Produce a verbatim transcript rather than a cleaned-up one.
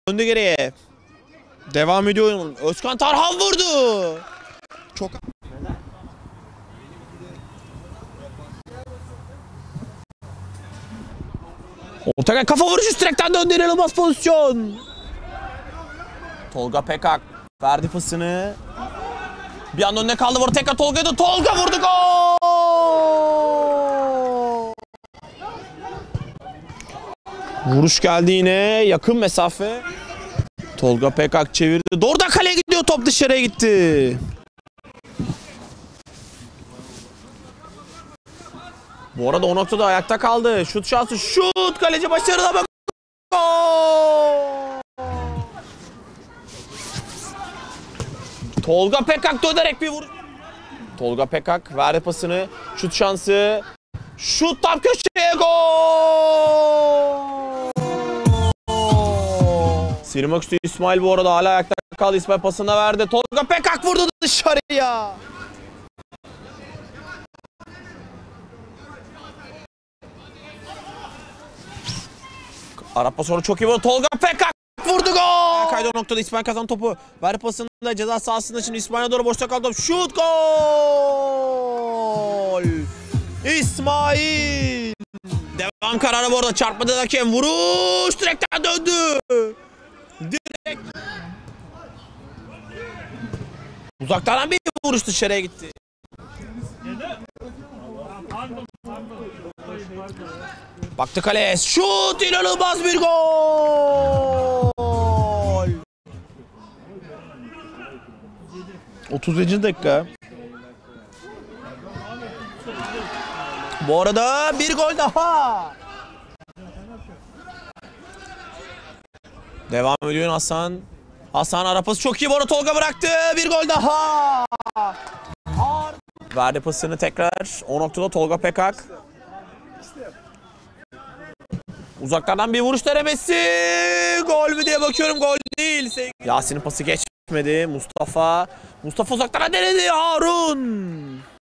Döndü geriye. Devam ediyor oyun. Özkan Tarhan vurdu. Çok... Ortaya kafa vuruşu direkten döndü, inanılmaz pozisyon. Tolga Pekak verdi pasını. Bir an önüne kaldı, vurdu tekrar Tolga'ydı. Tolga vurdu, gol! Vuruş geldi yine, yakın mesafe. Tolga Pekak çevirdi. Doğru da kaleye gidiyor, top dışarıya gitti. Bu arada o noktada ayakta kaldı. Şut şansı, şut, kaleci başarılı, bak. Gol! Tolga Pekak dönerek bir vuruş. Tolga Pekak verdi pasını. Şut şansı. Şut tam köşeye, gol! Sirmak üstü İsmail bu arada hala ayakta kaldı. İsmail pasını verdi. Tolga Pekak vurdu dışarıya. Arap pasonu çok iyi vurdu. Tolga Pekak vurdu, gol! Kaydı o noktada, İsmail kazandı topu. Verdi pasını da ceza sahasında, şimdi İsmail'e doğru boşta kaldı. Şut, gol! İsmail! Devam kararı bu arada, çarpmadı hakem. Vuruş direkten döndü. Direkt. Uzaktan bir vuruş dışarıya gitti. Baktı kaleye. Şut, inanılmaz bir gol. otuz yedinci dakika. Bu arada bir gol daha. Devam ediyor Hasan. Hasan arapası çok iyi. Bu arada Tolga bıraktı. Bir gol daha. Verdi pasını tekrar. O noktada Tolga Pekak. Uzaklardan bir vuruş denemesi. Gol mü diye bakıyorum. Gol değil. Yasin'in pası geçmedi. Mustafa. Mustafa uzaklara denedi. Harun.